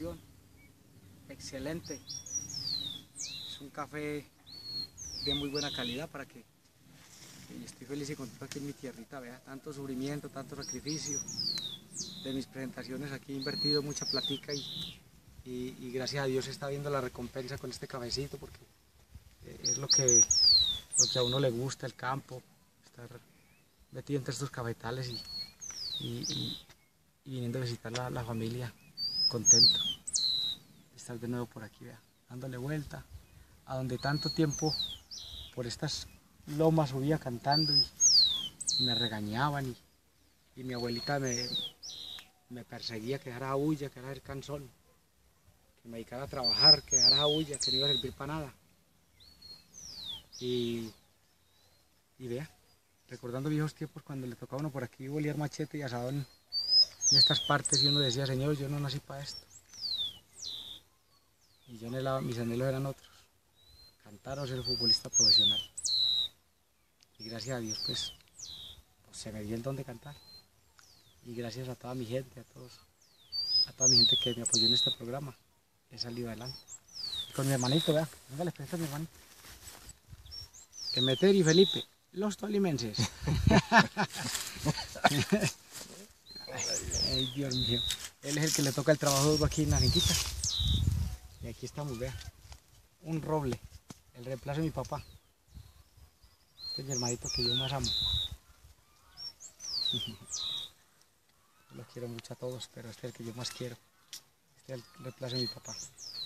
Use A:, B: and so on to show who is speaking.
A: presentación. Excelente. Es un café de muy buena calidad para que y estoy feliz y contento aquí en mi tierrita, vea, tanto sufrimiento, tanto sacrificio. De mis presentaciones aquí he invertido mucha platica y gracias a Dios se está viendo la recompensa con este cafecito porque es lo que a uno le gusta, el campo, estar metido entre estos cafetales y viniendo a visitar la familia, contento de estar de nuevo por aquí, vea, dándole vuelta a donde tanto tiempo por estas lomas subía cantando y me regañaban y mi abuelita me perseguía que dejara bulla, que dejara el canzón, que me dedicara a trabajar, que dejara bulla, que no iba a servir para nada. Y vea, recordando viejos tiempos cuando le tocaba a uno por aquí bolear machete y asado en estas partes y uno decía, Señor, yo no nací para esto. Y yo anhelaba, mis anhelos eran otros, cantar o ser futbolista profesional. Y gracias a Dios pues se me dio el don de cantar. Y gracias a toda mi gente, a toda mi gente que me apoyó en este programa, he salido adelante. Y con mi hermanito, vea, venga, les presento a mi hermanito. Emeterio y Felipe, los tolimenses. Ay, Dios mío. Él es el que le toca el trabajo duro aquí en la finquita. Y aquí estamos, vea. Un roble, el reemplazo de mi papá. Este es mi hermanito que yo más amo. Los quiero mucho a todos, pero este es el que yo más quiero. Este es el reemplazo de mi papá.